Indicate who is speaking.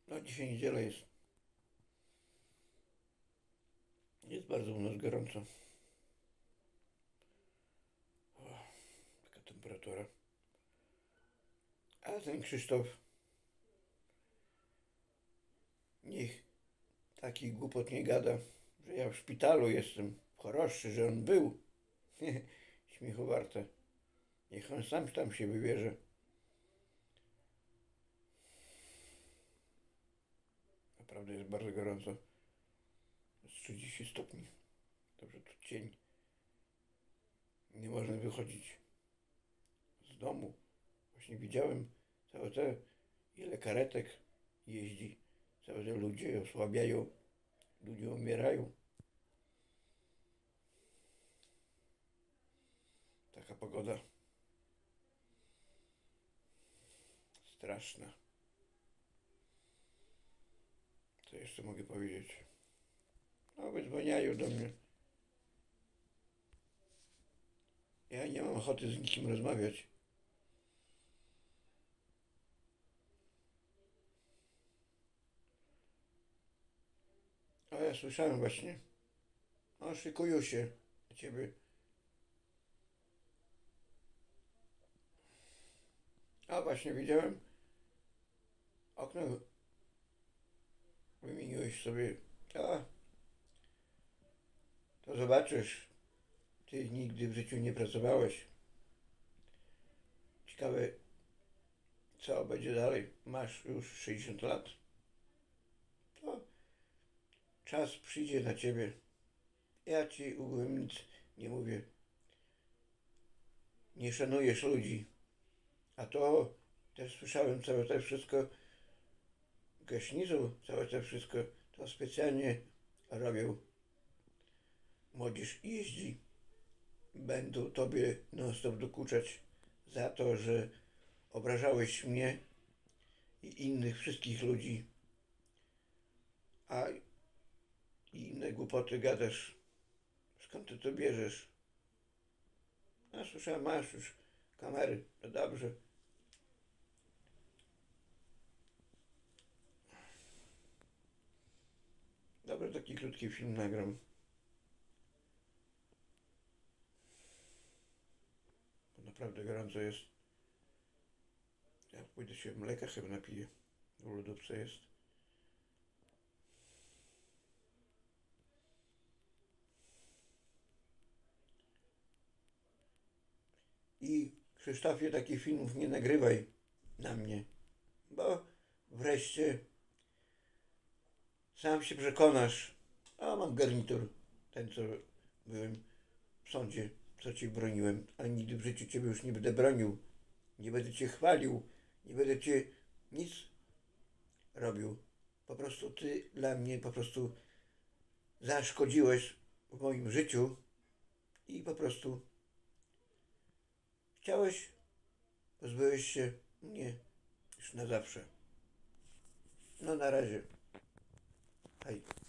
Speaker 1: No dzisiaj niedziela jest. Jest bardzo u nas gorąco. O, taka temperatura. A ten Krzysztof niech taki głupot nie gada, że ja w szpitalu jestem choroszczy, że on był. Śmiechu warte. Niech on sam tam się wybierze. Naprawdę jest bardzo gorąco. Jest 30 stopni. Dobrze, tu cień. Nie można wychodzić z domu. Właśnie widziałem całe te, ile karetek jeździ. Całe te ludzie osłabiają. Ludzie umierają. Taka pogoda. Straszna. Co jeszcze mogę powiedzieć? No, wydzwaniają do mnie. Ja nie mam ochoty z nikim rozmawiać. A ja słyszałem właśnie. No, szykują się do ciebie. A właśnie widziałem. Okno wymieniłeś sobie. A, to zobaczysz. Ty nigdy w życiu nie pracowałeś. Ciekawe, co będzie dalej. Masz już 60 lat. To czas przyjdzie na ciebie. Ja ci ogółem nic nie mówię. Nie szanujesz ludzi. A to też słyszałem całe to wszystko. Gaśnicą całe to wszystko to specjalnie robią. Młodzież jeździ. Będą tobie non stop dokuczać za to, że obrażałeś mnie i innych wszystkich ludzi, a inne głupoty gadasz. Skąd ty to bierzesz? A słyszałem, masz już kamery, to dobrze. Dobry taki krótki film nagram. Bo naprawdę gorąco jest. Ja pójdę się mleka chyba napiję. W lodówce jest. I Krzysztofie, takich filmów nie nagrywaj na mnie, bo wreszcie sam się przekonasz. A mam garnitur, ten co byłem w sądzie, co ci broniłem, a nigdy w życiu ciebie już nie będę bronił. Nie będę cię chwalił, nie będę cię nic robił. Po prostu ty dla mnie po prostu zaszkodziłeś w moim życiu i po prostu chciałeś, pozbyłeś się mnie już na zawsze. No na razie. Hej.